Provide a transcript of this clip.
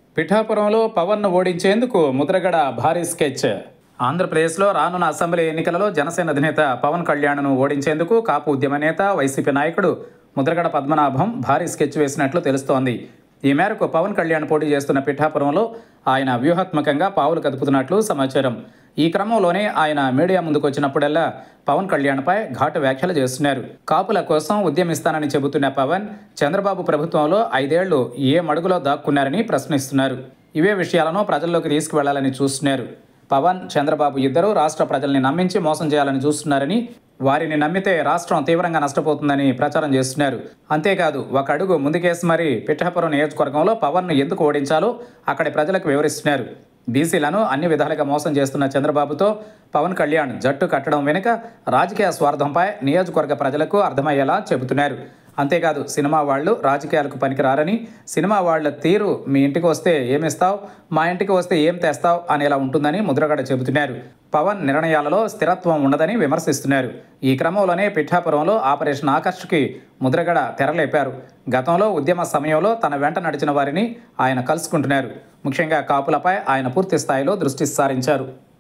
పిఠాపురంలో పవన్ను ఓడించేందుకు ముద్రగడ భారీ స్కెచ్. ఆంధ్రప్రదేశ్లో రానున్న అసెంబ్లీ ఎన్నికలలో జనసేన అధినేత పవన్ కళ్యాణ్ను ఓడించేందుకు కాపు ఉద్యమ నేత, వైసీపీ నాయకుడు ముద్రగడ పద్మనాభం భారీ స్కెచ్ వేసినట్లు తెలుస్తోంది. ఈ మేరకు పవన్ కళ్యాణ్ పోటీ చేస్తున్న పిఠాపురంలో ఆయన వ్యూహాత్మకంగా పావులు కదుపుతున్నట్లు సమాచారం. ఈ క్రమంలోనే ఆయన మీడియా ముందుకు వచ్చినప్పుడల్లా పవన్ కళ్యాణ్పై ఘాటు వ్యాఖ్యలు చేస్తున్నారు. కాపుల కోసం ఉద్యమిస్తానని చెబుతున్న పవన్ చంద్రబాబు ప్రభుత్వంలో 5 ఏళ్లు ఏ మడుగులో దాక్కున్నారని ప్రశ్నిస్తున్నారు. ఇవే విషయాలను ప్రజల్లోకి తీసుకువెళ్లాలని చూస్తున్నారు. పవన్, చంద్రబాబు ఇద్దరూ రాష్ట్ర ప్రజల్ని నమ్మించి మోసం చేయాలని చూస్తున్నారని, వారిని నమ్మితే రాష్ట్రం తీవ్రంగా నష్టపోతుందని ప్రచారం చేస్తున్నారు. అంతేకాదు, ఒక అడుగు ముందుకేసి మరీ పిఠాపురం నియోజకవర్గంలో పవన్ను ఎందుకు ఓడించాలో అక్కడి ప్రజలకు వివరిస్తున్నారు. బీసీలను అన్ని విధాలుగా మోసం చేస్తున్న చంద్రబాబుతో పవన్ కళ్యాణ్ జట్టు కట్టడం వెనుక రాజకీయ స్వార్థంపై నియోజకవర్గ ప్రజలకు అర్థమయ్యేలా చెబుతున్నారు. అంతేకాదు, సినిమా వాళ్ళు రాజకీయాలకు పనికిరారని, సినిమా వాళ్ళ తీరు మీ ఇంటికి వస్తే ఏమిస్తావు, మా ఇంటికి వస్తే ఏం తెస్తావు అనేలా ఉంటుందని ముద్రగడ చెబుతున్నారు. పవన్ నిర్ణయాలలో స్థిరత్వం ఉండదని విమర్శిస్తున్నారు. ఈ క్రమంలోనే పిఠాపురంలో ఆపరేషన్ ఆకర్ష్కి ముద్రగడ తెరలేపారు. గతంలో ఉద్యమ సమయంలో తన వెంట నడిచిన వారిని ఆయన కలుసుకుంటున్నారు. ముఖ్యంగా కాపులపై ఆయన పూర్తి స్థాయిలో దృష్టి సారించారు.